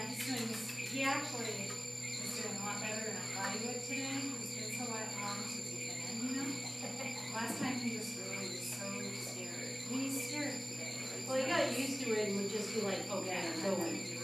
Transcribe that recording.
he actually is doing a lot better than I thought he would today. It's been so long since he's been in, you know? Last time he was really so scared. He's scared today. Well, he got used to it and would just be like, okay, I'm going.